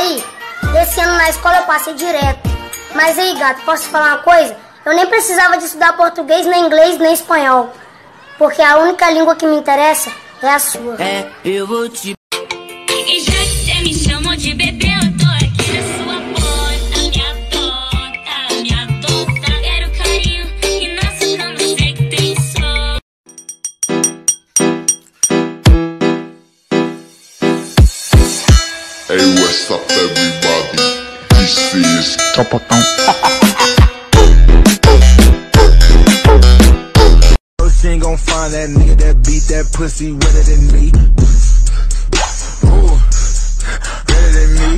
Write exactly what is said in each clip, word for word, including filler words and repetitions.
Aí, desse ano na escola eu passei direto. Mas aí, gato, posso te falar uma coisa? Eu nem precisava de estudar português, nem inglês, nem espanhol. Porque a única língua que me interessa é a sua. É, eu vou te... E já que você me chamou de bebê, eu tô aqui na sua porta, minha tota, minha tota. Quero carinho e nossa cama sei que tem sol. Hey, what's up, everybody? This is Topotão. She ain't gon' find that nigga that beat that pussy wetter than me. Ooh, better than me.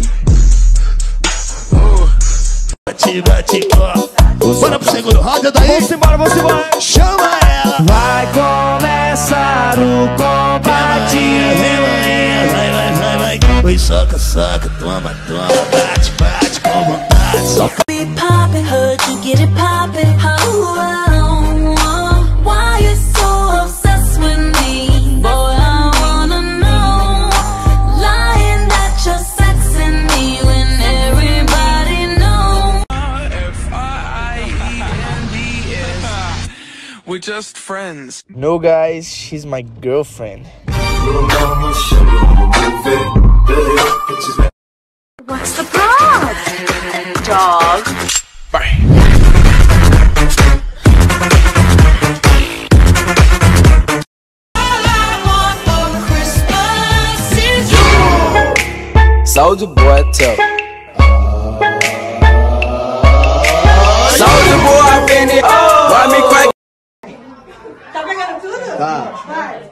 Ooh. Bate, bate, ó. Bora pro segundo round daí. Vamos embora, vamos embora. Chama ela. Vai começar o combate. Vai, vai, vai, vai, vai. Oi, soca, soca, toma, toma. Bate, bate com vontade. Soca. Be poppin', heard you get it poppin'. Oh, oh, oh. Why you so obsessed with me? Boy, I wanna know. Lying that you're sexing me when everybody knows. F I E N D S. We're just friends. No, guys, she's my girlfriend. What's the problem, dog? Soulja Boy, tell. Soulja Boy, Benny, why me crack? Tá pegando tudo? Tá. Vai.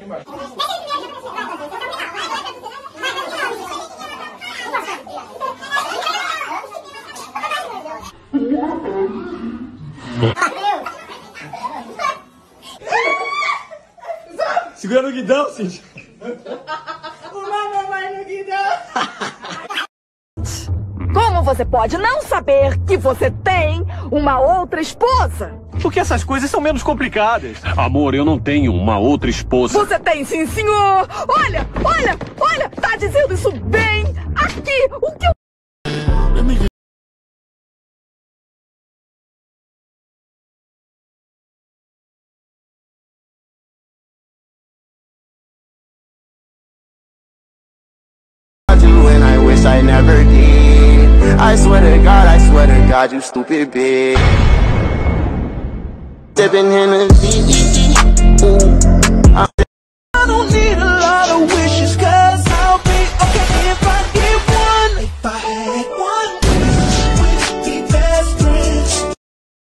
Segura no guidão, Cid. Uma mamãe no guidão. Como você pode não saber que você tem uma outra esposa? Porque essas coisas são menos complicadas. Amor, eu não tenho uma outra esposa. Você tem sim, senhor! Olha, olha, olha! Tá dizendo isso bem aqui! O que eu... And I wish I never did. I swear to God, I swear to God, you stupid bitch. Sipping Hennessy, ooh.